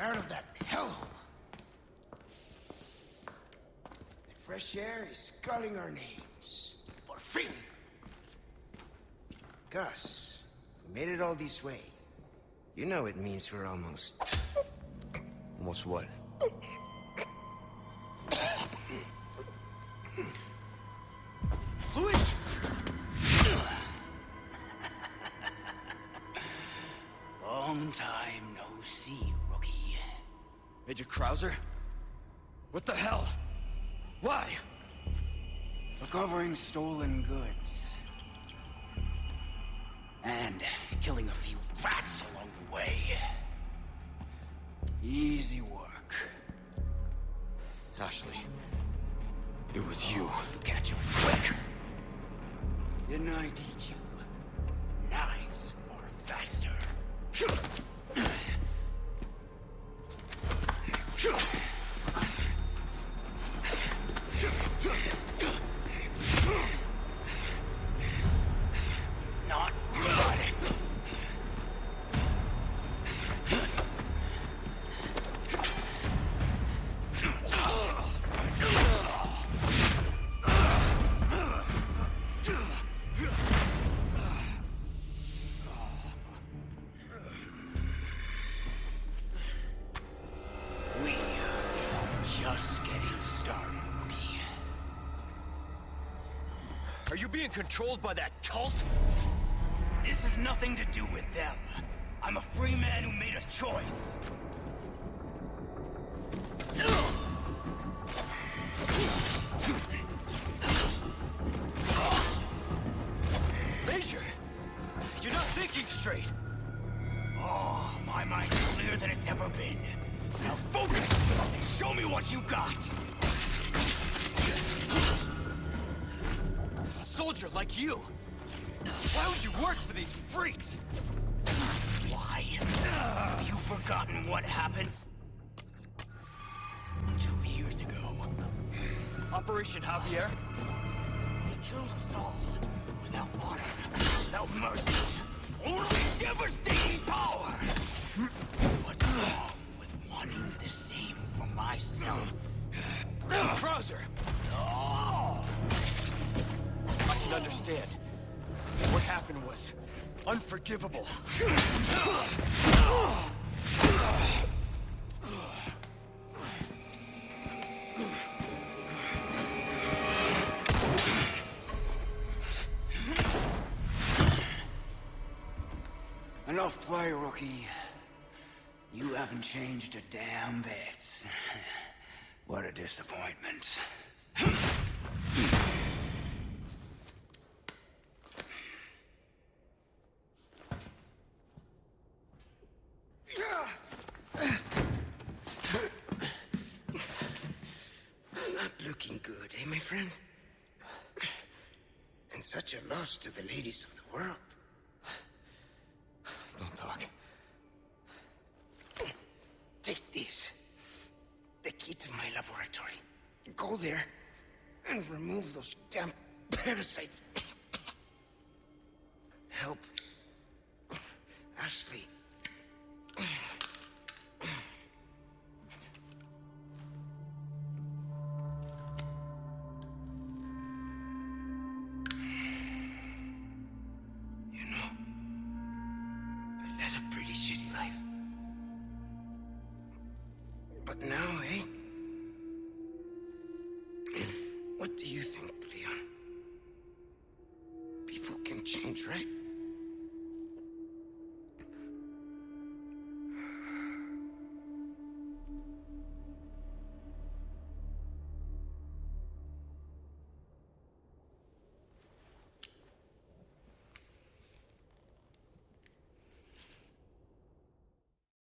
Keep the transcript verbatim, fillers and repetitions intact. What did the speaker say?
out of that hellhole. The fresh air is calling our names. Por fin! Gus, if we made it all this way, you know it means we're almost... Almost what? Luis! Long time no see, rookie. Major Krauser? What the hell? Why? Recovering stolen goods. And killing a few rats along the way. Easy work. Ashley, it was you. Catch you quick. Didn't I teach you? Knives are faster. Not good. We are just getting started, rookie. Are you being controlled by that cult? This has nothing to do with them. I'm a free man who made a choice. Major! You're not thinking straight! Oh, my mind's clearer than it's ever been. Now focus and show me what you got. A soldier like you! Why would you work for these freaks? Why? Have you forgotten what happened two years ago? Operation Javier? They killed us all without honor, without mercy, only devastating power. What's wrong with wanting the same for myself? Krauser! Oh! I can understand. What happened was unforgivable. Enough play, rookie. You haven't changed a damn bit. What a disappointment. Not looking good, eh, my friend? And such a loss to the ladies of the world. Don't talk. Take this. The key to my laboratory. Go there and remove those damn parasites. Help Ashley. You know, I led a pretty shitty life. But now, eh? What do you think, Leon? People can change, right?